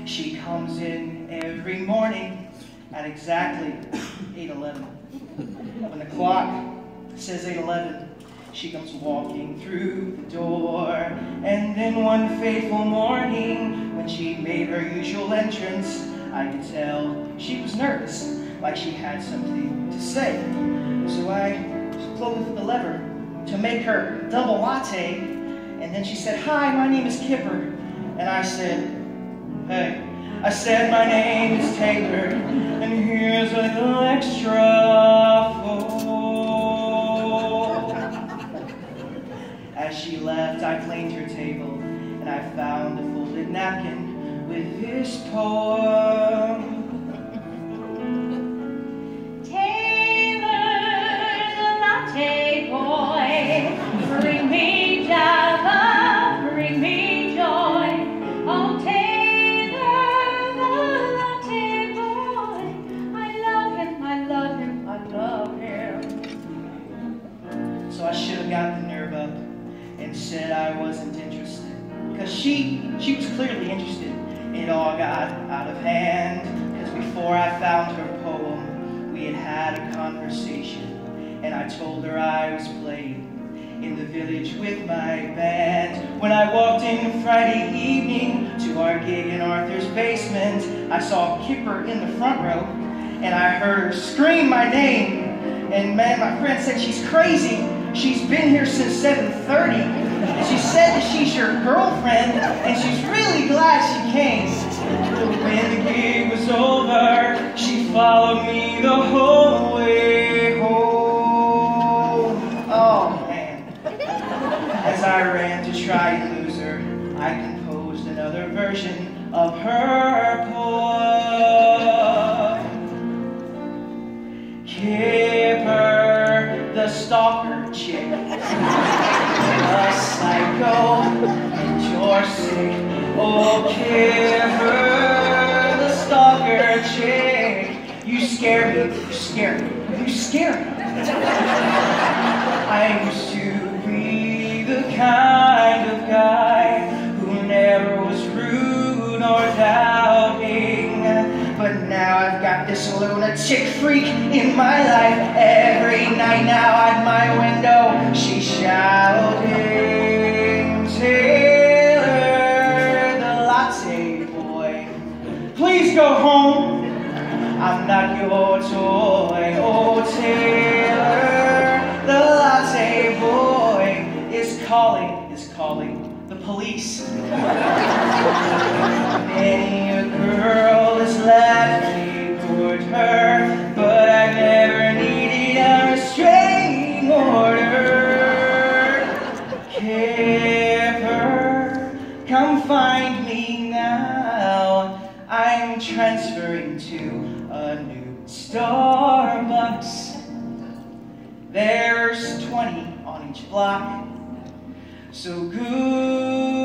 She comes in every morning at exactly 8:11. When the clock says 8:11, she comes walking through the door. And then one fateful morning, when she made her usual entrance, I could tell she was nervous, like she had something to say. So I closed the lever to make her double latte, and then she said, "Hi, my name is Kipper." And I said, "Hey." I said, "My name is Taylor, and here's a little extra for." As she left, I cleaned her table, and I found a folded napkin with this poem. Latte boy, bring me Java, bring me joy. Oh, Taylor, the latte boy, I love him, I love him, I love him. So I should have got the nerve up and said I wasn't interested, because she was clearly interested. It all got out of hand, because before I found her poem, we had a conversation. And I told her I was playing in the village with my band. When I walked in Friday evening to our gig in Arthur's basement, I saw Kipper in the front row, and I heard her scream my name. And man, my friend said she's crazy. She's been here since 7:30. And she said that she's your girlfriend, and she's really glad she came. When the gig was over, she followed me the whole way home. Oh, man. As I ran to try and lose her, I composed another version of her poem. Kipper, the stalker chick, a psycho, and you're sick. Oh, Kipper, the stalker chick, you scare me, you scare me, you scare me. I used to be the kind of guy who never was rude or doubting, but now I've got this lunatic freak in my life. Every night now at my window, she's shouting, "Taylor, the latte boy, please go home. I'm not your toy." Oh, Taylor, the latte boy is calling the police. Many a girl has left me toward her, but I never needed a restraining order. Kipper, come find me now. I'm transferring to a new Starbucks. There's 20 on each block, so good.